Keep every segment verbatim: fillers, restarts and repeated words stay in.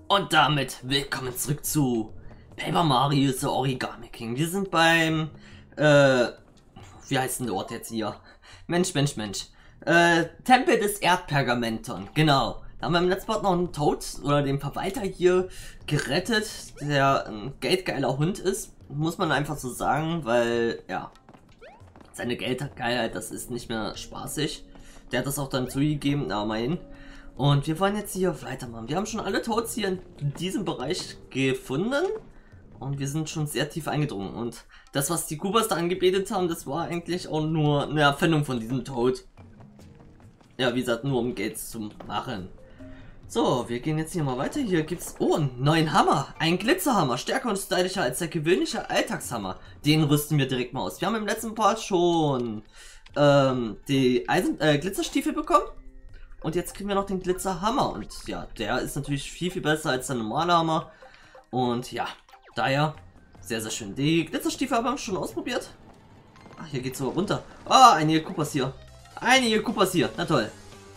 Und damit willkommen zurück zu Paper Mario The Origami King. Wir sind beim, äh, wie heißt denn der Ort jetzt hier? Mensch, Mensch, Mensch. Äh, Tempel des Erdpergamenton, genau. Da haben wir im letzten Part noch einen Toad oder den Verwalter hier gerettet, der ein geldgeiler Hund ist. Muss man einfach so sagen, weil, ja, seine Geldgeilheit, das ist nicht mehr spaßig. Der hat das auch dann zugegeben, aber immerhin. Und wir wollen jetzt hier weitermachen. Wir haben schon alle Toads hier in diesem Bereich gefunden. Und wir sind schon sehr tief eingedrungen. Und das, was die Koopas da angebetet haben, das war eigentlich auch nur eine Erfindung von diesem Toad. Ja, wie gesagt, nur um Geld zu machen. So, wir gehen jetzt hier mal weiter. Hier gibt's, oh, einen neuen Hammer. Ein Glitzerhammer. Stärker und stylischer als der gewöhnliche Alltagshammer. Den rüsten wir direkt mal aus. Wir haben im letzten Part schon ähm, die Eisen, äh, Glitzerstiefel bekommen. Und jetzt kriegen wir noch den Glitzerhammer. Und ja, der ist natürlich viel, viel besser als der normale Hammer. Und ja, daher sehr, sehr schön. Die Glitzerstiefel haben wir schon ausprobiert. Ach, hier geht's so runter. Ah, oh, einige Koopas hier. Einige Koopas hier. Na toll.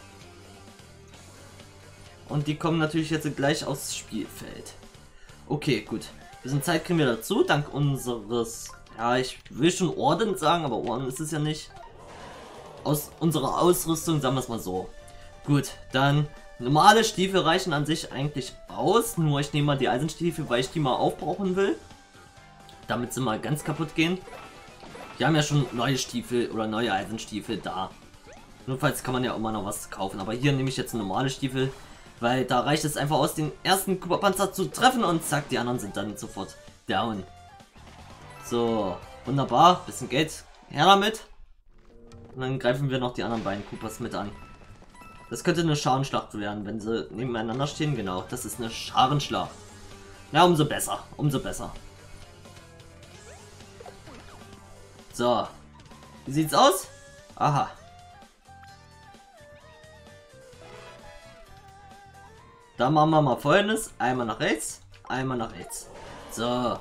Und die kommen natürlich jetzt gleich aufs Spielfeld. Okay, gut. Ein bisschen Zeit kriegen wir dazu, dank unseres... Ja, ich will schon Orden sagen, aber Orden ist es ja nicht. Aus unserer Ausrüstung, sagen wir es mal so. Gut, dann normale Stiefel reichen an sich eigentlich aus. Nur ich nehme mal die Eisenstiefel, weil ich die mal aufbrauchen will. Damit sie mal ganz kaputt gehen. Wir haben ja schon neue Stiefel oder neue Eisenstiefel da. Notfalls kann man ja immer noch was kaufen. Aber hier nehme ich jetzt normale Stiefel. Weil da reicht es einfach aus, den ersten Koopa-Panzer zu treffen und zack, die anderen sind dann sofort down. So, wunderbar. Bisschen Geld. Her damit. Und dann greifen wir noch die anderen beiden Koopas mit an. Das könnte eine Scharenschlacht werden, wenn sie nebeneinander stehen. Genau, das ist eine Scharenschlacht. Na, umso besser. Umso besser. So. Wie sieht's aus? Aha. Da machen wir mal Folgendes. Einmal nach rechts, einmal nach rechts. So.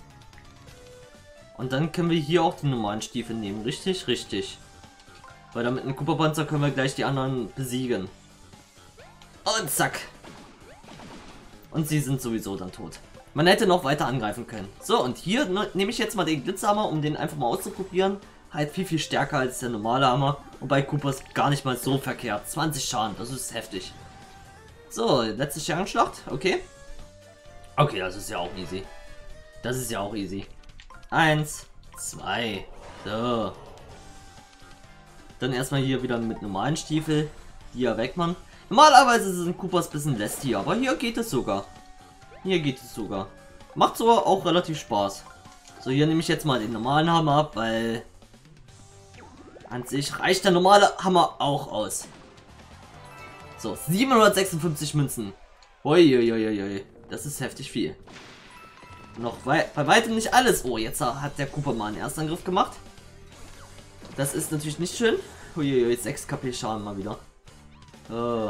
Und dann können wir hier auch die normalen Stiefel nehmen. Richtig? Richtig. Weil damit einem Koopa-Panzer können wir gleich die anderen besiegen. Und zack. Und sie sind sowieso dann tot. Man hätte noch weiter angreifen können. So, und hier ne, nehme ich jetzt mal den Glitzerhammer, um den einfach mal auszuprobieren. Halt viel, viel stärker als der normale Hammer. Und bei Koopas gar nicht mal so verkehrt. zwanzig Schaden, das ist heftig. So, letzte Scharenschlacht, okay. Okay, das ist ja auch easy. Das ist ja auch easy. Eins, zwei, so. Dann erstmal hier wieder mit normalen Stiefel, die ja wegmachen. Normalerweise sind Koopas ein bisschen lästig, aber hier geht es sogar. Hier geht es sogar. Macht sogar auch relativ Spaß. So, hier nehme ich jetzt mal den normalen Hammer ab, weil an sich reicht der normale Hammer auch aus. So, siebenhundertsechsundfünfzig Münzen. Uiuiuiui, das ist heftig viel. Noch wei bei weitem nicht alles. Oh, jetzt hat der Koopa mal einen Erstangriff gemacht. Das ist natürlich nicht schön. Uiuiui, sechs KP Schaden mal wieder. Oh.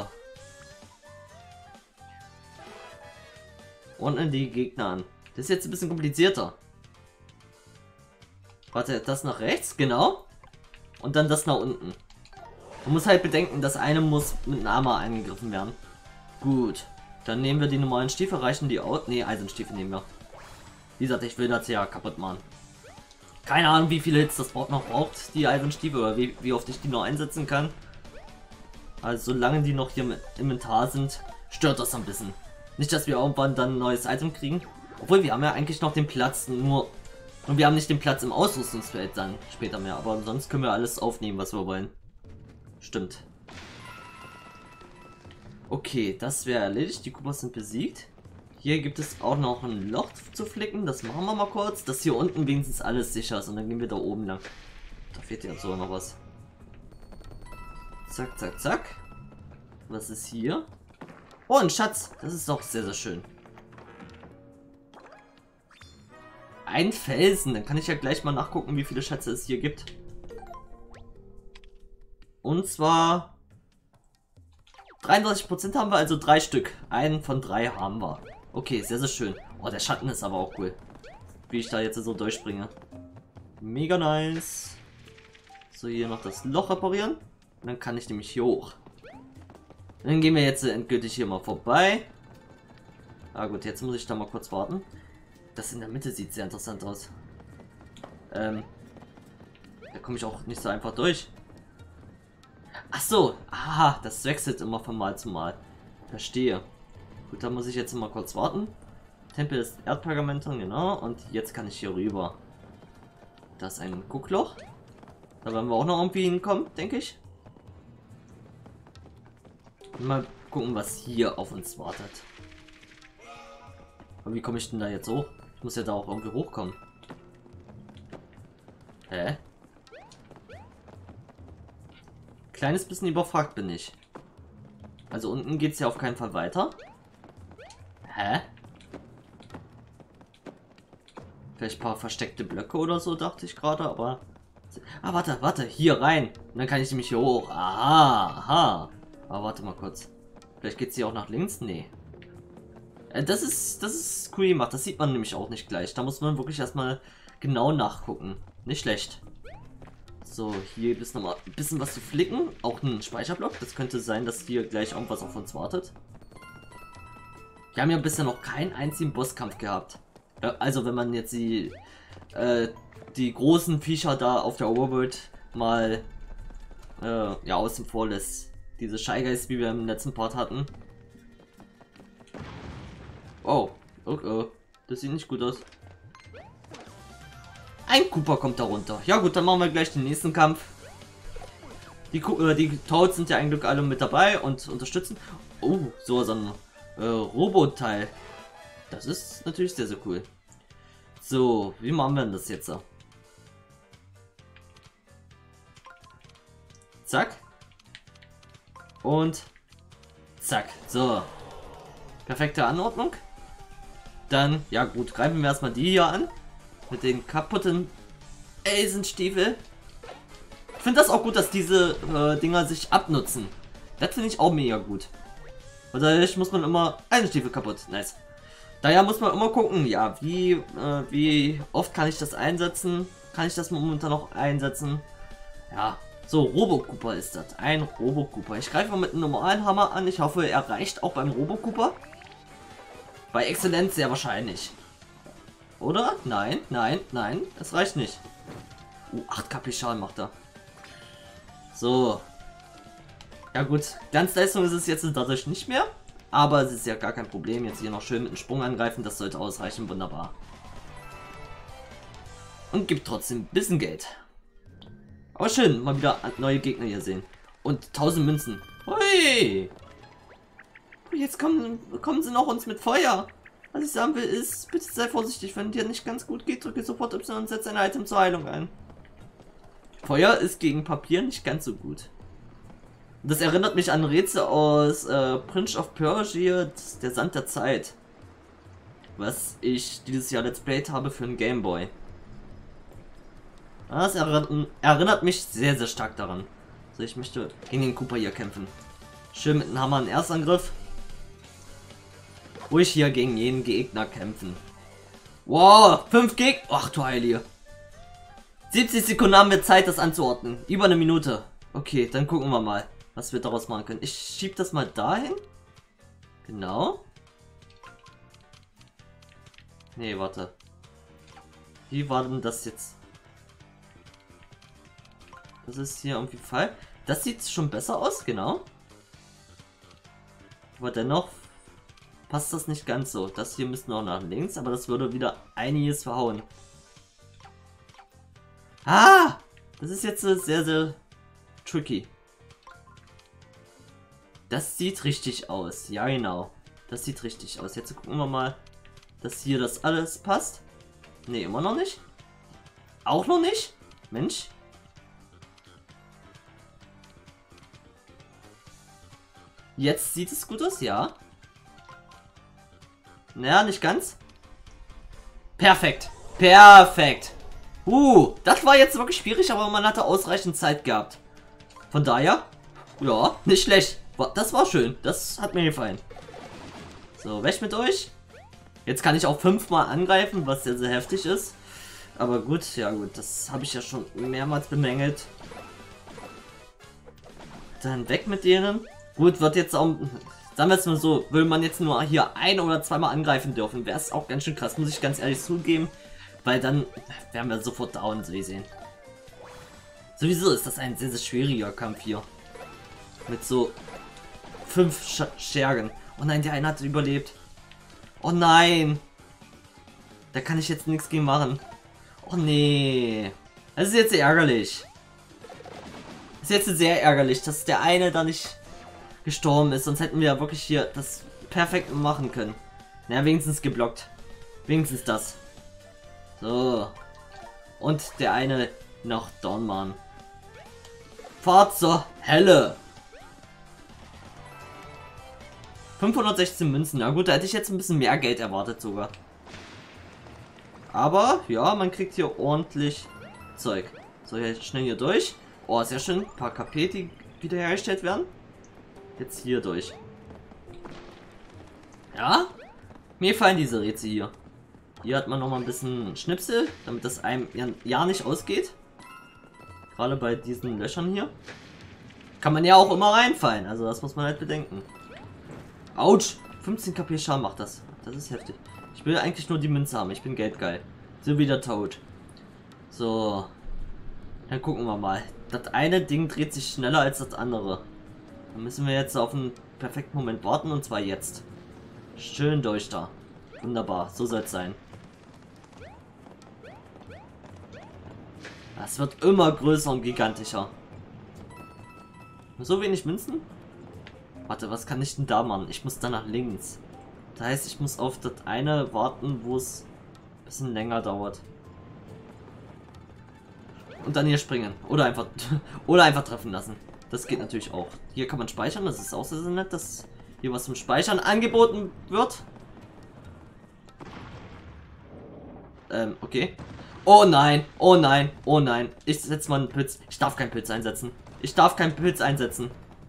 Und an die Gegner an. Das ist jetzt ein bisschen komplizierter. Warte, das nach rechts, genau. Und dann das nach unten. Man muss halt bedenken, das eine muss mit einem Hammer angegriffen werden. Gut. Dann nehmen wir die normalen Stiefel, reichen die aus. Ne, Eisenstiefel nehmen wir. Wie gesagt, ich will das ja kaputt machen. Keine Ahnung, wie viele Hits das Board noch braucht, die Eisenstiefel, oder wie, wie oft ich die noch einsetzen kann. Also solange die noch hier im Inventar sind, stört das ein bisschen. Nicht, dass wir irgendwann dann ein neues Item kriegen. Obwohl, wir haben ja eigentlich noch den Platz, nur... Und wir haben nicht den Platz im Ausrüstungsfeld dann später mehr. Aber sonst können wir alles aufnehmen, was wir wollen. Stimmt. Okay, das wäre erledigt. Die Koopas sind besiegt. Hier gibt es auch noch ein Loch zu flicken. Das machen wir mal kurz. Dass hier unten wenigstens alles sicher ist. Und dann gehen wir da oben lang. Da fehlt ja so noch was. Zack, zack, zack. Was ist hier? Oh, ein Schatz. Das ist doch sehr, sehr schön. Ein Felsen. Dann kann ich ja gleich mal nachgucken, wie viele Schätze es hier gibt. Und zwar dreiunddreißig Prozent haben wir, also drei Stück. Einen von drei haben wir. Okay, sehr, sehr schön. Oh, der Schatten ist aber auch cool. Wie ich da jetzt so durchspringe. Mega nice. So, hier noch das Loch reparieren. Und dann kann ich nämlich hier hoch. Dann gehen wir jetzt endgültig hier mal vorbei. Ah gut, jetzt muss ich da mal kurz warten. Das in der Mitte sieht sehr interessant aus. Ähm, da komme ich auch nicht so einfach durch. Ach so, aha, das wechselt immer von Mal zu Mal. Verstehe. Gut, da muss ich jetzt mal kurz warten. Tempel des Erdpergamenton, genau. Und jetzt kann ich hier rüber. Da ist ein Guckloch. Da werden wir auch noch irgendwie hinkommen, denke ich. Mal gucken, was hier auf uns wartet. Aber wie komme ich denn da jetzt hoch? Ich muss ja da auch irgendwie hochkommen. Hä? Kleines bisschen überfragt bin ich. Also unten geht es ja auf keinen Fall weiter. Hä? Vielleicht ein paar versteckte Blöcke oder so, dachte ich gerade, aber... Ah, warte, warte, hier rein. Und dann kann ich nämlich hier hoch. Aha, aha. Aber warte mal kurz. Vielleicht geht es hier auch nach links? Nee. Äh, das ist, das ist cool gemacht. Das sieht man nämlich auch nicht gleich. Da muss man wirklich erstmal genau nachgucken. Nicht schlecht. So, hier gibt es nochmal ein bisschen was zu flicken. Auch ein Speicherblock. Das könnte sein, dass hier gleich irgendwas auf uns wartet. Wir haben ja bisher noch keinen einzigen Bosskampf gehabt. Also wenn man jetzt die, äh, die großen Viecher da auf der Overworld mal äh, ja, außen vor lässt. Diese Shy Guys, wie wir im letzten Part hatten. Oh, okay. Das sieht nicht gut aus. Ein Koopa kommt da runter. Ja gut, dann machen wir gleich den nächsten Kampf. Die, äh, die Toads sind ja eigentlich alle mit dabei und unterstützen. Oh, so, so ein äh, Robot-Teil. Das ist natürlich sehr, sehr cool. So, wie machen wir denn das jetzt? Zack. Und zack. So. Perfekte Anordnung. Dann, ja gut, greifen wir erstmal die hier an. Mit den kaputten Eisenstiefel. Ich finde das auch gut, dass diese äh, Dinger sich abnutzen. Das finde ich auch mega gut. Dadurch muss man immer Eisenstiefel kaputt. Nice. Daher muss man immer gucken, ja, wie, äh, wie oft kann ich das einsetzen? Kann ich das momentan noch einsetzen? Ja, so, Robo-Koopa ist das. Ein Robo-Koopa. Ich greife mal mit einem normalen Hammer an. Ich hoffe, er reicht auch beim Robo-Koopa. Bei Exzellenz sehr wahrscheinlich. Oder? Nein, nein, nein. Es reicht nicht. Uh, acht K P Schaden macht er. So. Ja gut, Glanzleistung ist es jetzt dadurch nicht mehr. Aber es ist ja gar kein Problem. Jetzt hier noch schön mit einem Sprung angreifen. Das sollte ausreichen. Wunderbar. Und gibt trotzdem ein bisschen Geld. Aber schön, mal wieder neue Gegner hier sehen. Und tausend Münzen. Hui! Jetzt kommen, kommen sie noch uns mit Feuer. Was ich sagen will ist, bitte sei vorsichtig. Wenn dir nicht ganz gut geht, drücke sofort Y und setze ein Item zur Heilung ein. Feuer ist gegen Papier nicht ganz so gut. Das erinnert mich an Rätsel aus äh, Prince of Persia, der Sand der Zeit. Was ich dieses Jahr Let's Played habe für einen Gameboy. Das erinnert, erinnert mich sehr, sehr stark daran. So, ich möchte gegen den Koopa hier kämpfen. Schön mit dem Hammer einen Erstangriff. Ruhig hier gegen jeden Gegner kämpfen. Wow, fünf Gegner. Ach du Heilige. siebzig Sekunden haben wir Zeit, das anzuordnen. Über eine Minute. Okay, dann gucken wir mal, was wir daraus machen können. Ich schieb das mal dahin. Genau. Nee, warte. Wie war denn das jetzt? Das ist hier irgendwie Fall. Das sieht schon besser aus, genau. Aber dennoch passt das nicht ganz so. Das hier müsste noch nach links, aber das würde wieder einiges verhauen. Ah! Das ist jetzt sehr, sehr tricky. Das sieht richtig aus. Ja, genau. Das sieht richtig aus. Jetzt gucken wir mal, dass hier das alles passt. Ne, immer noch nicht. Auch noch nicht? Mensch. Jetzt sieht es gut aus, ja. Naja, nicht ganz. Perfekt. Perfekt. Uh, das war jetzt wirklich schwierig, aber man hatte ausreichend Zeit gehabt. Von daher, ja, nicht schlecht. Das war schön. Das hat mir gefallen. So, weg mit euch. Jetzt kann ich auch fünfmal angreifen, was sehr, sehr heftig ist. Aber gut, ja gut, das habe ich ja schon mehrmals bemängelt. Dann weg mit denen. Gut, wird jetzt auch... Sagen wir es mal so, würde man jetzt nur hier ein- oder zweimal angreifen dürfen, wäre es auch ganz schön krass, muss ich ganz ehrlich zugeben. Weil dann wären wir sofort down, so wie sehen. Sowieso ist das ein sehr, sehr schwieriger Kampf hier. Mit so fünf Sch Schergen. Oh nein, der eine hat überlebt. Oh nein. Da kann ich jetzt nichts gegen machen. Oh nee. Das ist jetzt ärgerlich. Das ist jetzt sehr ärgerlich, dass der eine da nicht gestorben ist. Sonst hätten wir ja wirklich hier das perfekt machen können. Naja, wenigstens geblockt. Wenigstens das. So. Und der eine noch Dornmann. Fahrt zur Hölle. fünfhundertsechzehn Münzen. Na gut, da hätte ich jetzt ein bisschen mehr Geld erwartet sogar. Aber, ja, man kriegt hier ordentlich Zeug. So, jetzt schnell hier durch. Oh, sehr schön. Ein paar K P, die wiederhergestellt werden. Jetzt hier durch. Ja? Mir gefallen diese Rätsel hier. Hier hat man noch mal ein bisschen Schnipsel, damit das einem ja nicht ausgeht. Gerade bei diesen Löchern hier. Kann man ja auch immer reinfallen, also das muss man halt bedenken. Autsch! fünfzehn K P Schaden macht das. Das ist heftig. Ich will eigentlich nur die Münze haben, ich bin geldgeil. So wie der Tod. So. Dann gucken wir mal. Das eine Ding dreht sich schneller als das andere. Dann müssen wir jetzt auf einen perfekten Moment warten, und zwar jetzt. Schön durch da. Wunderbar, so soll es sein. Das wird immer größer und gigantischer. So wenig Münzen? Warte, was kann ich denn da machen? Ich muss da nach links. Das heißt, ich muss auf das eine warten, wo es ein bisschen länger dauert. Und dann hier springen. Oder einfach, oder einfach treffen lassen. Das geht natürlich auch. Hier kann man speichern. Das ist auch sehr, sehr nett, dass hier was zum Speichern angeboten wird. Ähm, okay. Oh nein, oh nein, oh nein. Ich setze mal einen Pilz. Ich darf keinen Pilz einsetzen. Ich darf keinen Pilz einsetzen.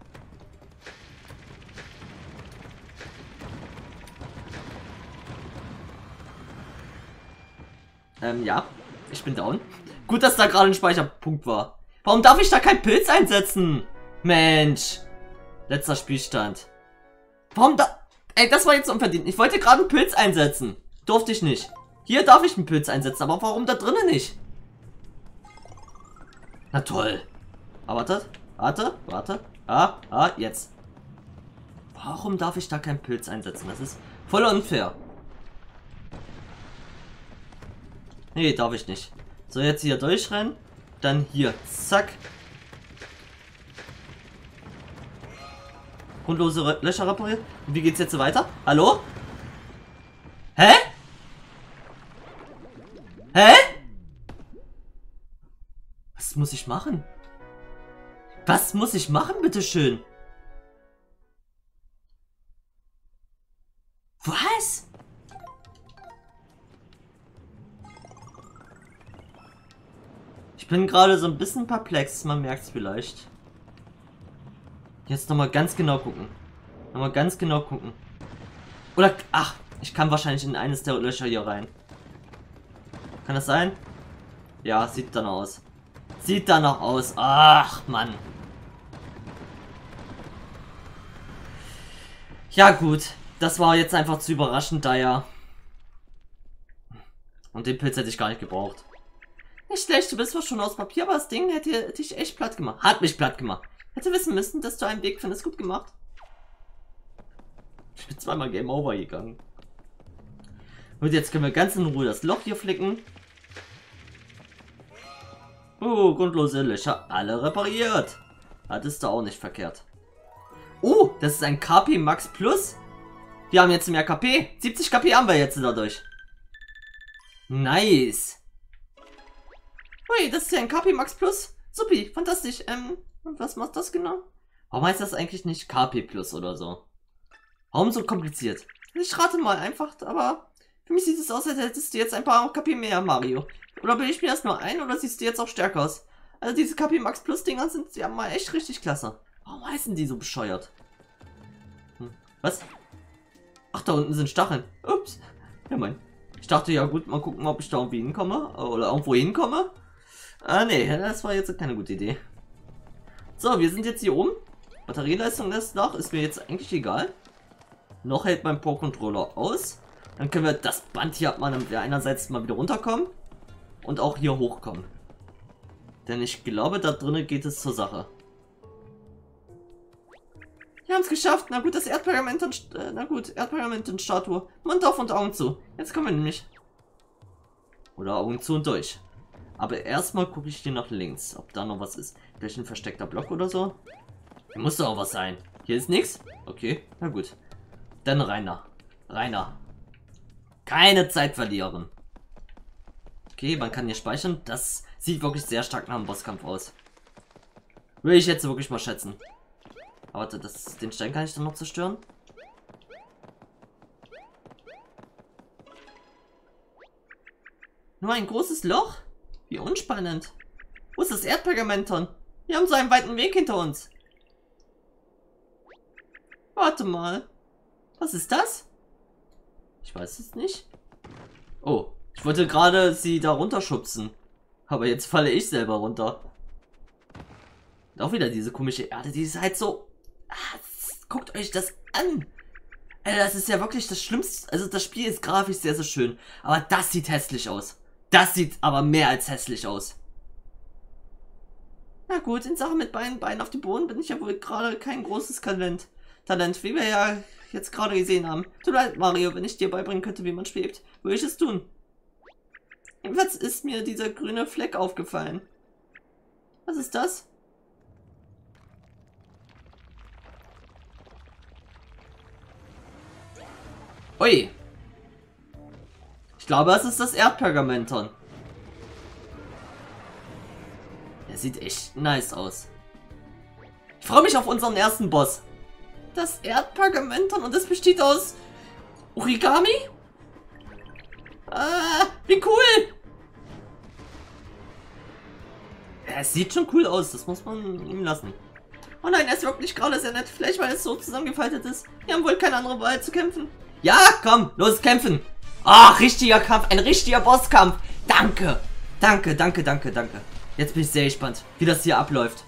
Ähm, ja. Ich bin down. Gut, dass da gerade ein Speicherpunkt war. Warum darf ich da keinen Pilz einsetzen? Mensch. Letzter Spielstand. Warum da... Ey, das war jetzt unverdient. Ich wollte gerade einen Pilz einsetzen. Durfte ich nicht. Hier darf ich einen Pilz einsetzen, aber warum da drinnen nicht? Na toll. Aber warte, warte, warte. Ah, ah, jetzt. Warum darf ich da keinen Pilz einsetzen? Das ist voll unfair. Nee, darf ich nicht. So, jetzt hier durchrennen. Dann hier, zack. Grundlose Löcher repariert. Und wie geht's jetzt so weiter? Hallo? Hä? Hä? Was muss ich machen? Was muss ich machen, bitteschön? Was? Ich bin gerade so ein bisschen perplex, man merkt es vielleicht. Jetzt nochmal ganz genau gucken. Nochmal ganz genau gucken. Oder, ach, ich kann wahrscheinlich in eines der Löcher hier rein. Kann das sein? Ja, sieht danach aus. Sieht danach aus. Ach, Mann. Ja, gut. Das war jetzt einfach zu überraschend, da ja. Und den Pilz hätte ich gar nicht gebraucht. Nicht schlecht, du bist zwar schon aus Papier, aber das Ding hätte dich echt platt gemacht. Hat mich platt gemacht. Hätte wissen müssen, dass du einen Weg findest. Gut gemacht. Ich bin zweimal Game Over gegangen. Und jetzt können wir ganz in Ruhe das Loch hier flicken. Oh, grundlose Löcher alle repariert. Das ist da auch nicht verkehrt. Oh, das ist ein K P Max Plus. Wir haben jetzt mehr K P. siebzig K P haben wir jetzt dadurch. Nice. Ui, das ist ja ein K P Max Plus. Supi, fantastisch. Ähm, und was macht das genau? Warum heißt das eigentlich nicht K P Plus oder so? Warum so kompliziert? Ich rate mal einfach, aber für mich sieht es aus, als hättest du jetzt ein paar K P mehr, Mario. Oder bilde ich mir das nur ein, oder siehst du jetzt auch stärker aus? Also diese K P Max Plus Dinger sind ja mal echt richtig klasse. Warum heißen die so bescheuert? Hm, was? Ach, da unten sind Stacheln. Ups. Ja, mein. Ich dachte, ja gut, mal gucken, ob ich da irgendwie hinkomme. Oder irgendwo hinkomme. Ah, nee, das war jetzt keine gute Idee. So, wir sind jetzt hier oben. Batterieleistung ist noch, ist mir jetzt eigentlich egal. Noch hält mein Pro-Controller aus. Dann können wir das Band hier abmachen, damit wir einerseits mal wieder runterkommen und auch hier hochkommen. Denn ich glaube, da drinnen geht es zur Sache. Wir haben es geschafft. Na gut, das Erdpergament und äh, na gut, Erdpergament und Statue. Mund auf und Augen zu. Jetzt kommen wir nämlich. Oder Augen zu und durch. Aber erstmal gucke ich hier nach links, ob da noch was ist. Vielleicht ein versteckter Block oder so. Hier muss doch auch was sein. Hier ist nichts. Okay, na gut. Dann Rainer. Rainer. Keine Zeit verlieren. Okay, man kann hier speichern. Das sieht wirklich sehr stark nach einem Bosskampf aus. Will ich jetzt wirklich mal schätzen. Aber warte, das, den Stein kann ich dann noch zerstören. Nur ein großes Loch? Wie unspannend. Wo ist das Erdpergamenton? Wir haben so einen weiten Weg hinter uns. Warte mal. Was ist das? Ich weiß es nicht. Oh, ich wollte gerade sie da runterschubsen. Aber jetzt falle ich selber runter. Und auch wieder diese komische Erde, die ist halt so... Ah, guckt euch das an. Alter, das ist ja wirklich das Schlimmste. Also das Spiel ist grafisch sehr, sehr schön. Aber das sieht hässlich aus. Das sieht aber mehr als hässlich aus. Na gut, in Sachen mit beiden Beinen auf dem Boden bin ich ja wohl gerade kein großes Talent. Talent, wie wir ja jetzt gerade gesehen haben. Tut mir leid, Mario, wenn ich dir beibringen könnte, wie man schwebt, würde ich es tun. Jedenfalls ist mir dieser grüne Fleck aufgefallen. Was ist das? Ui. Ich glaube, es ist das Erdpergamenton. Der sieht echt nice aus. Ich freue mich auf unseren ersten Boss. Das Erdpergamenton und es besteht aus Origami? Ah, wie cool! Es sieht schon cool aus, das muss man ihm lassen. Oh nein, er ist wirklich gerade sehr nett. Vielleicht, weil es so zusammengefaltet ist. Wir haben wohl keine andere Wahl zu kämpfen. Ja, komm, los kämpfen. Ah, richtiger Kampf, ein richtiger Bosskampf. Danke, danke, danke, danke, danke. Jetzt bin ich sehr gespannt, wie das hier abläuft.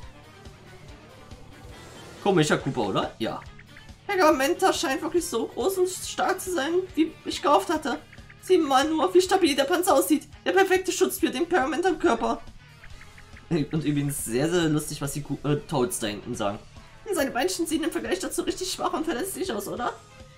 Komischer Koopa, oder? Ja. Der Pergamenter scheint wirklich so groß und stark zu sein, wie ich gehofft hatte. Sieh mal nur, wie stabil der Panzer aussieht. Der perfekte Schutz für den Pergamenter-Körper. Und übrigens sehr, sehr lustig, was die Ku äh, Toads da hinten sagen. Seine Beinchen sehen im Vergleich dazu richtig schwach und verletzlich aus, oder?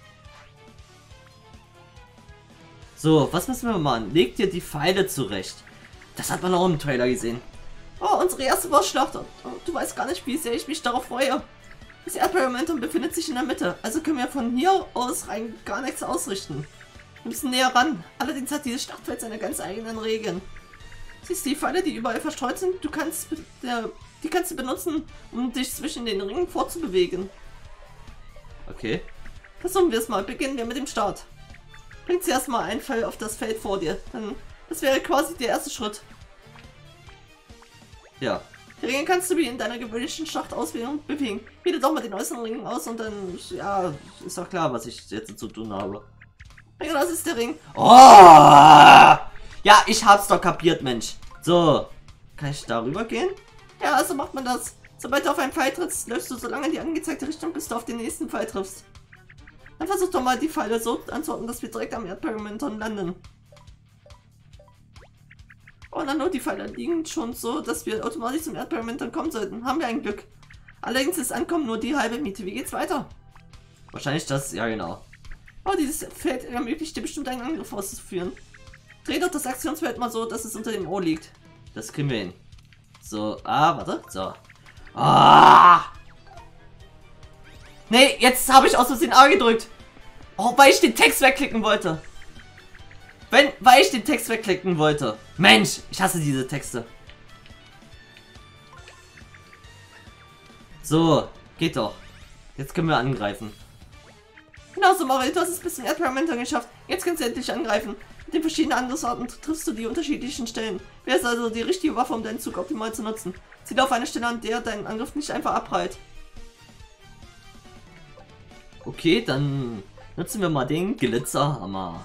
So, was müssen wir machen? Leg dir die Pfeile zurecht. Das hat man auch im Trailer gesehen. Oh, unsere erste Bossschlacht. Oh, du weißt gar nicht, wie sehr ich mich darauf freue. Das Erdpergamentum befindet sich in der Mitte, also können wir von hier aus rein gar nichts ausrichten. Wir müssen näher ran. Allerdings hat dieses Schlachtfeld seine ganz eigenen Regeln. Siehst du die Pfeile, die überall verstreut sind? Du kannst, äh, die kannst du benutzen, um dich zwischen den Ringen fortzubewegen. Okay. Versuchen wir es mal. Beginnen wir mit dem Start. Bringt zuerst mal einen Pfeil auf das Feld vor dir. Dann, das wäre quasi der erste Schritt. Ja. Die Ringe kannst du wie in deiner gewöhnlichen Schlacht auswählen und bewegen. Wähle doch mal den äußeren Ring aus und dann, ja, ist doch klar, was ich jetzt zu tun habe. Ja, das ist der Ring. Oh! Ja, ich hab's doch kapiert, Mensch. So, kann ich darüber gehen? Ja, also macht man das. Sobald du auf einen Pfeil trittst, läufst du so lange in die angezeigte Richtung, bis du auf den nächsten Pfeil triffst. Dann versuch doch mal die Pfeile so anzuordnen, dass wir direkt am Erdpergamenton landen. Oh, dann nur die Pfeile liegen schon so, dass wir automatisch zum Erdpergamenton kommen sollten. Haben wir ein Glück. Allerdings ist Ankommen nur die halbe Miete. Wie geht's weiter? Wahrscheinlich das, ja genau. Oh, dieses Feld ermöglicht dir bestimmt einen Angriff auszuführen. Dreh doch das Aktionsfeld mal so, dass es unter dem O liegt. Das kriegen wir hin. So, ah, warte, so. Ah! Nee, jetzt habe ich aus Versehen A gedrückt. Oh, weil ich den Text wegklicken wollte. Wenn, weil ich den Text wegklicken wollte. Mensch, ich hasse diese Texte. So, geht doch. Jetzt können wir angreifen. Genau so, Mario, du hast es bis zum Erdpergamenton geschafft. Jetzt kannst du endlich angreifen. Mit den verschiedenen Angriffsarten triffst du die unterschiedlichen Stellen. Wer ist also die richtige Waffe, um deinen Zug optimal zu nutzen? Zieh auf eine Stelle, an der dein Angriff nicht einfach abprallt. Okay, dann nutzen wir mal den Glitzerhammer.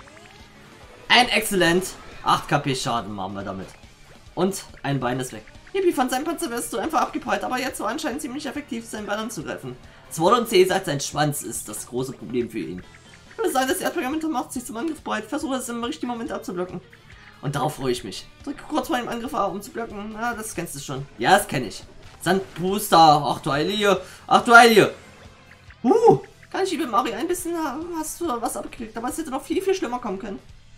Ein Exzellent. acht KP Schaden machen wir damit. Und ein Bein ist weg. Yippie, von seinem Panzer wirst du einfach abgeprallt, aber jetzt so anscheinend ziemlich effektiv, seinen Ball anzugreifen. Sword und C sagt, sein Schwanz ist das große Problem für ihn. Ich würde sagen, das Erdpergament macht sich zum Angriff bereit. Versuche es im richtigen Moment abzublocken. Und darauf freue ich mich. Drücke kurz vor dem Angriff A, um zu blocken. Ah, das kennst du schon. Ja, das kenne ich. Sandbooster. Ach du Heilige. Ach du Heilige. Uh, kann ich liebe Mario ein bisschen hast du was abgekriegt, aber es hätte noch viel, viel schlimmer kommen können.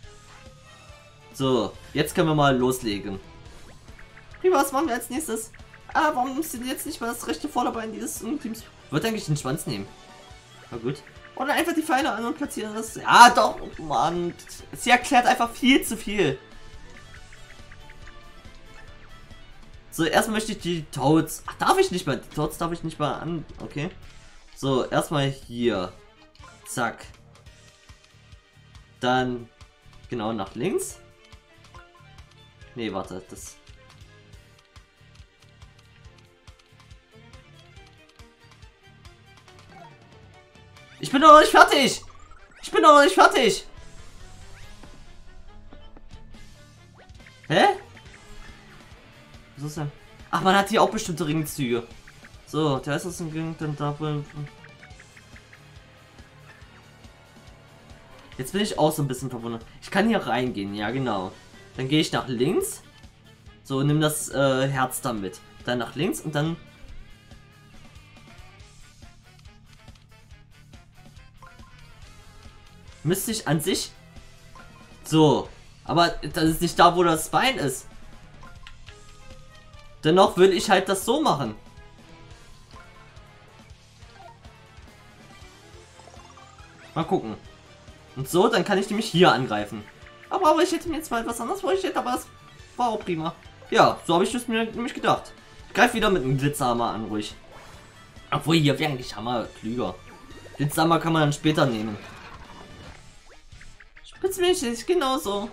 So, jetzt können wir mal loslegen. Wie was machen wir als nächstes? Ah, warum nimmst du jetzt nicht mal das rechte Vorderbein dieses Teams? Wird eigentlich den Schwanz nehmen. Na gut. Oder einfach die Pfeile an und platzieren das. Ja, doch, Mann. Sie erklärt einfach viel zu viel. So, erst möchte ich die Toads. Ach, darf ich nicht mal. Die Toads darf ich nicht mal an. Okay. So, erstmal hier. Zack. Dann genau nach links. Nee, warte, das. Ich bin doch noch nicht fertig! Ich bin doch noch nicht fertig! Hä? Was ist denn? Ach, man hat hier auch bestimmte Ringzüge. So, der ist das ein Ring, dann darf man. Jetzt bin ich auch so ein bisschen verwundert. Ich kann hier reingehen, ja genau. Dann gehe ich nach links. So, nimm das äh, Herz dann mit. Dann nach links und dann. Müsste ich an sich. So. Aber das ist nicht da, wo das Bein ist. Dennoch würde ich halt das so machen. Mal gucken. Und so, dann kann ich nämlich hier angreifen. Aber, aber ich hätte mir jetzt mal etwas anderes vorgestellt, aber das war auch prima. Ja, so habe ich es mir nämlich gedacht. Ich greife wieder mit einem Glitzerhammer an, ruhig. Obwohl, hier wäre eigentlich Hammer klüger. Glitzerhammer kann man dann später nehmen. Spitzmäßig, genauso.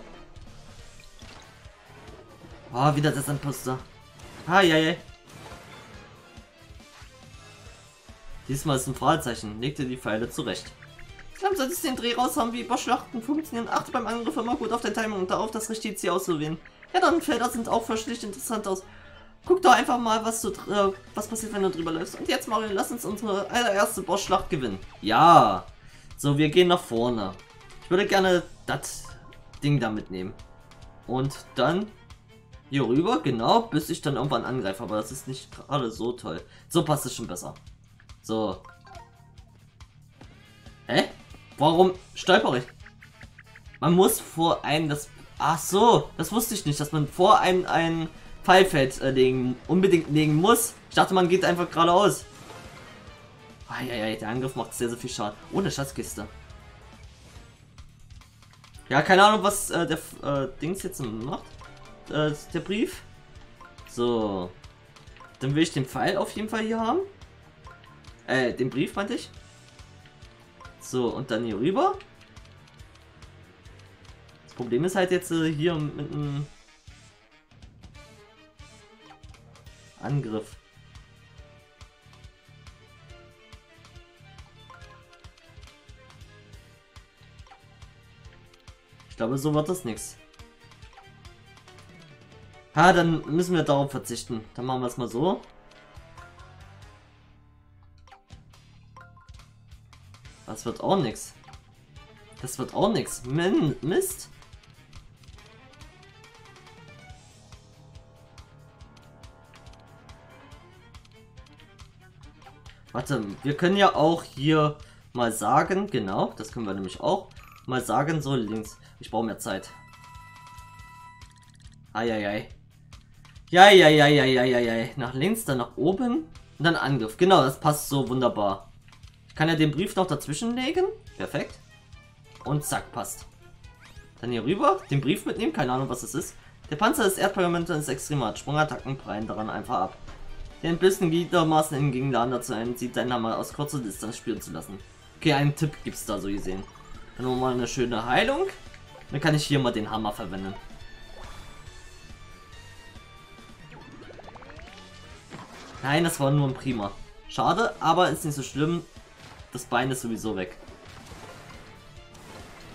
Oh, wieder das Sandposter. Ah, ja, ja. Diesmal ist ein Fragezeichen. Legte die Pfeile zurecht. Ich glaube, solltest du den Dreh raus haben, wie Bossschlachten funktionieren. Achte beim Angriff immer gut auf den Timing und darauf, das richtige Ziel auszuwählen. Ja, dann Felder sind auch verschlicht interessant aus. Guck doch einfach mal, was du äh, was passiert, wenn du drüber läufst. Und jetzt, Mario, lass uns unsere allererste Bossschlacht gewinnen. Ja. So, wir gehen nach vorne. Ich würde gerne das Ding da mitnehmen. Und dann hier rüber, genau, bis ich dann irgendwann angreife. Aber das ist nicht gerade so toll. So passt es schon besser. So. Hä? Warum stolper ich? Man muss vor einem das... Ach so, das wusste ich nicht, dass man vor einem ein Pfeilfeld äh, legen, unbedingt legen muss. Ich dachte, man geht einfach geradeaus. Ah, ja, ja, der Angriff macht sehr, sehr viel Schaden. Ohne Schatzkiste. Ja, keine Ahnung, was äh, der äh, Dings jetzt macht. Äh, der Brief. So. Dann will ich den Pfeil auf jeden Fall hier haben. Äh, den Brief meinte ich. So, und dann hier rüber. Das Problem ist halt jetzt äh, hier mit einem Angriff. Ich glaube, so wird das nichts. Ha, dann müssen wir darauf verzichten. Dann machen wir es mal so. Das wird auch nichts. Das wird auch nichts. Mist. Warte, wir können ja auch hier mal sagen, genau, das können wir nämlich auch mal sagen, so links. Ich brauche mehr Zeit. Eieiei. Ja, ja, ja, ja, ja, ja, ja. Nach links, dann nach oben und dann Angriff. Genau, das passt so wunderbar. Ich kann ja den Brief noch dazwischen legen. Perfekt. Und zack, passt. Dann hier rüber, den Brief mitnehmen, keine Ahnung, was es ist. Der Panzer des Erdparlaments ist extrem hart. Sprungattacken prallen daran einfach ab. Den bisschen Gliedermaßen entgegeneinander zu einem sieht dein Hammer aus kurzer Distanz spüren zu lassen. Okay, einen Tipp gibt es da so gesehen. Dann nochmal eine schöne Heilung. Dann kann ich hier mal den Hammer verwenden. Nein, das war nur ein Prima. Schade, aber ist nicht so schlimm. Das Bein ist sowieso weg.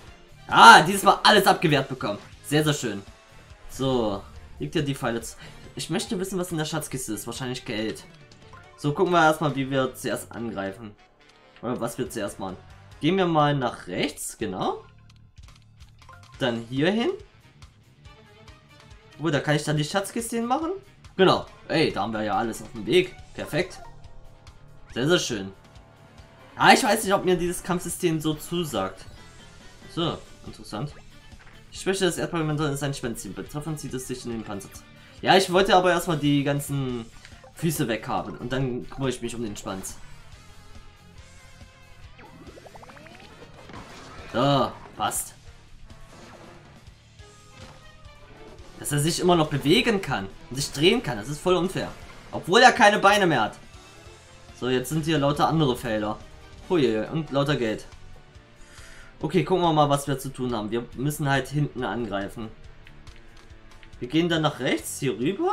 Ah, dieses Mal alles abgewehrt bekommen. Sehr, sehr schön. So, liegt ja die Pfeile. ich möchte wissen, was in der Schatzkiste ist. Wahrscheinlich Geld. So, gucken wir erstmal, wie wir zuerst angreifen. Oder was wir zuerst machen. Gehen wir mal nach rechts, genau. Dann hier hin. Wo, da kann ich dann die Schatzkiste hinmachen? Genau. Ey, da haben wir ja alles auf dem Weg. Perfekt. Sehr, sehr schön. Ah, ich weiß nicht, ob mir dieses Kampfsystem so zusagt. So, interessant. Ich möchte das Erdparlament in sein Schwänzchen betreffen, zieht es sich in den Panzer. Ja, ich wollte aber erstmal die ganzen Füße weghaben und dann kümmere ich mich um den Schwanz. So, passt. Dass er sich immer noch bewegen kann und sich drehen kann, das ist voll unfair. Obwohl er keine Beine mehr hat. So, jetzt sind hier lauter andere Felder. Hui, und lauter Geld. Okay, gucken wir mal, was wir zu tun haben. Wir müssen halt hinten angreifen. Wir gehen dann nach rechts, hier rüber.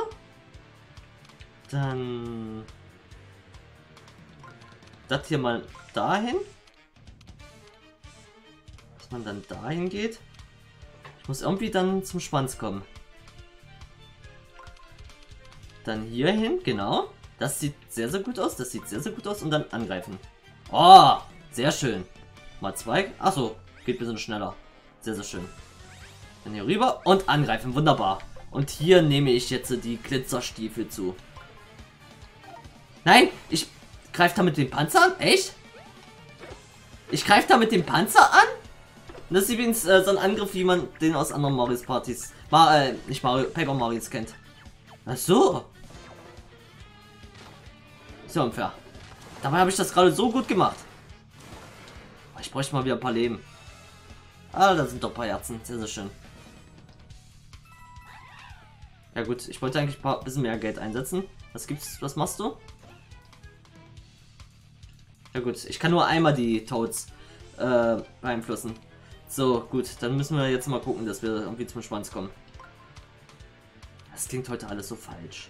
Dann... Das hier mal dahin. Dass man dann dahin geht. Ich muss irgendwie dann zum Schwanz kommen. Dann hier hin, genau. Das sieht sehr, sehr gut aus. Das sieht sehr, sehr gut aus. Und dann angreifen. Oh, sehr schön. Mal zwei. Achso, geht ein bisschen schneller. Sehr, sehr schön. Dann hier rüber und angreifen. Wunderbar. Und hier nehme ich jetzt die Glitzerstiefel zu. Nein, ich greife da mit dem Panzer an. Echt? Ich greife da mit dem Panzer an? Das ist übrigens äh, so ein Angriff, wie man den aus anderen Marios Partys, Mar äh, nicht Mario, Paper Marios kennt. Ach so. So unfair. Dabei habe ich das gerade so gut gemacht. Ich bräuchte mal wieder ein paar Leben. Ah, da sind doch ein paar Herzen. Sehr, sehr schön. Ja gut, ich wollte eigentlich ein paar, bisschen mehr Geld einsetzen. Was gibt's? Was machst du? Ja gut, ich kann nur einmal die Toads äh, beeinflussen. So, gut, dann müssen wir jetzt mal gucken, dass wir irgendwie zum Schwanz kommen. Das klingt heute alles so falsch.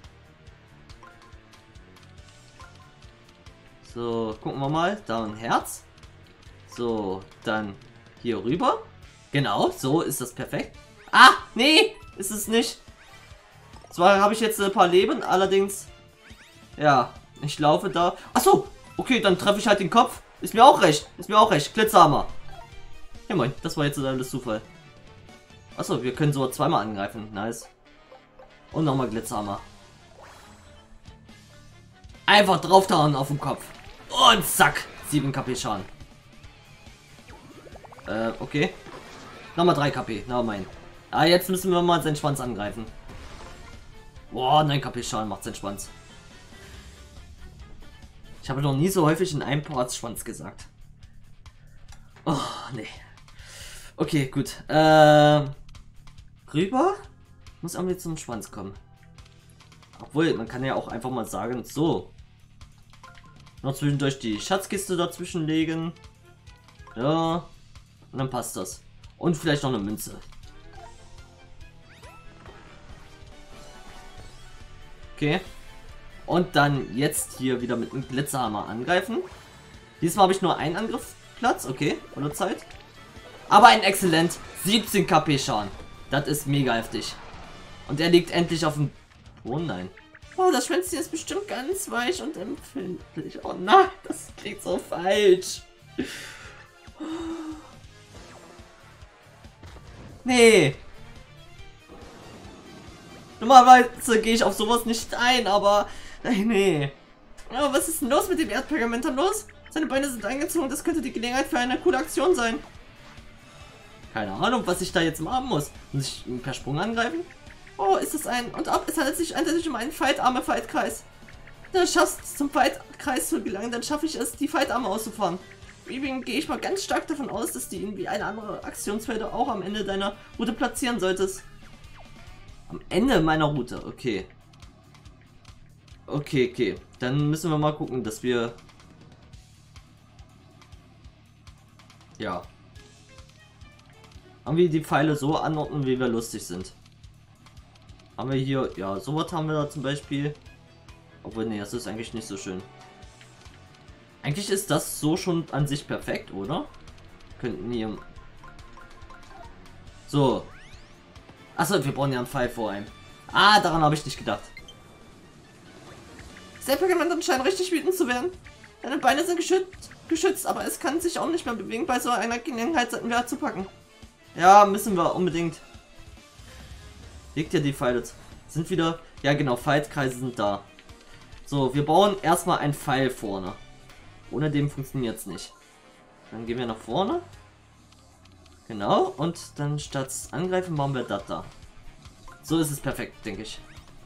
So, gucken wir mal. Da ein Herz. So, dann hier rüber. Genau, so ist das perfekt. Ah, nee, ist es nicht. Zwar habe ich jetzt ein paar Leben, allerdings... Ja, ich laufe da... Achso, okay, dann treffe ich halt den Kopf. Ist mir auch recht, ist mir auch recht. Glitzerhammer. Ja moin, das war jetzt alles Zufall. Achso, wir können so zweimal angreifen. Nice. Und nochmal Glitzerhammer. Einfach draufhauen auf den Kopf. Und zack, sieben KP Schaden. Äh, okay. Nochmal drei KP, na mein. Ah, jetzt müssen wir mal seinen Schwanz angreifen. Boah, neun KP Schaden macht sein Schwanz. Ich habe noch nie so häufig in einem Part Schwanz gesagt. Oh, nee. Okay, gut. Äh, rüber? Muss irgendwie zum Schwanz kommen. Obwohl, man kann ja auch einfach mal sagen, so. Noch zwischendurch die Schatzkiste dazwischen legen. Ja. Und dann passt das. Und vielleicht noch eine Münze. Okay. Und dann jetzt hier wieder mit einem Glitzerhammer angreifen. Diesmal habe ich nur einen Angriffsplatz. Okay, oder Zeit. Aber ein Exzellent. siebzehn KP Schaden. Das ist mega heftig. Und er liegt endlich auf dem... Oh nein. Oh, das Schwänzchen ist bestimmt ganz weich und empfindlich. Oh nein, das klingt so falsch. Nee. Normalerweise gehe ich auf sowas nicht ein, aber... Nee. Oh, was ist denn los mit dem Erdpergament dann los? Seine Beine sind eingezogen, das könnte die Gelegenheit für eine coole Aktion sein. Keine Ahnung, was ich da jetzt machen muss. Muss ich ihn per Sprung angreifen? Oh, ist es ein... Und ab, es handelt sich eindeutig um einen Fight-Arme Fight-Kreis. Wenn du schaffst, zum Fight-Kreis zu gelangen, dann schaffe ich es, die Fight-Arme auszufahren. Übrigens gehe ich mal ganz stark davon aus, dass du ihn wie eine andere Aktionsfelder auch am Ende deiner Route platzieren solltest. Am Ende meiner Route, okay. Okay, okay. Dann müssen wir mal gucken, dass wir... Ja. Irgendwie die Pfeile so anordnen, wie wir lustig sind. Haben wir hier... Ja, sowas haben wir da zum Beispiel. Obwohl, nee, das ist eigentlich nicht so schön. Eigentlich ist das so schon an sich perfekt, oder? Könnten hier... So. Achso, wir brauchen ja einen Pfeil vor einem. Ah, daran habe ich nicht gedacht. Der Pergament scheint richtig wütend zu werden. Deine Beine sind geschützt, geschützt, aber es kann sich auch nicht mehr bewegen. Bei so einer Gelegenheit sollten wir zu packen. Ja, müssen wir unbedingt. Legt ja die Pfeile. Sind wieder... Ja genau, Pfeilkreise sind da. So, wir bauen erstmal einen Pfeil vorne. Ohne dem funktioniert es nicht. Dann gehen wir nach vorne. Genau, und dann statt angreifen machen wir das da. So ist es perfekt, denke ich.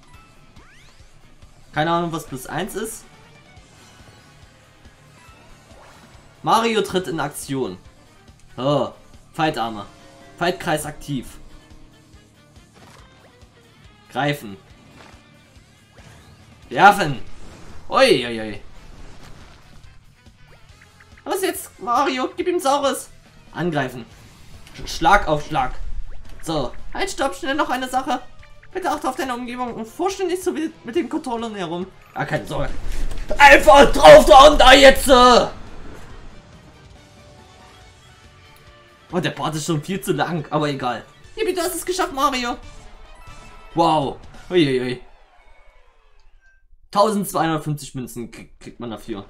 Keine Ahnung, was plus eins ist. Mario tritt in Aktion. Oh, Fightarme. Fightkreis aktiv. Greifen. Werfen. Ui, ui, ui. Was jetzt, Mario? Gib ihm Saures. Angreifen. Schlag auf Schlag. So, halt, stopp, schnell noch eine Sache. Bitte achte auf deine Umgebung und forsche nicht so wild mit den Controllern herum. Ah, keine Sorge. Einfach drauf da und da jetzt! Oh, der Part ist schon viel zu lang, aber egal. Yippie, du hast es geschafft, Mario. Wow. Uiuiui. eintausendzweihundertfünfzig Münzen kriegt man dafür.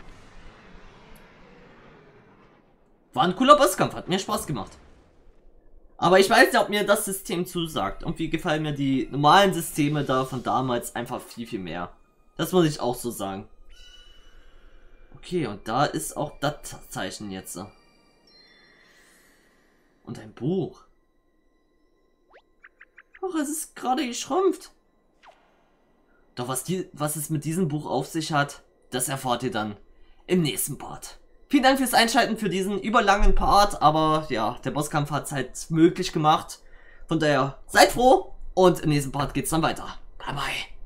War ein cooler Bosskampf, hat mir Spaß gemacht. Aber ich weiß nicht, ob mir das System zusagt. Irgendwie gefallen mir die normalen Systeme da von damals einfach viel, viel mehr. Das muss ich auch so sagen. Okay, und da ist auch das Zeichen jetzt. Und ein Buch. Ach, es ist gerade geschrumpft. Doch was, die, was es mit diesem Buch auf sich hat, das erfahrt ihr dann im nächsten Part. Vielen Dank fürs Einschalten für diesen überlangen Part, aber ja, der Bosskampf hat es halt möglich gemacht. Von daher, seid froh und im nächsten Part geht's dann weiter. Bye bye.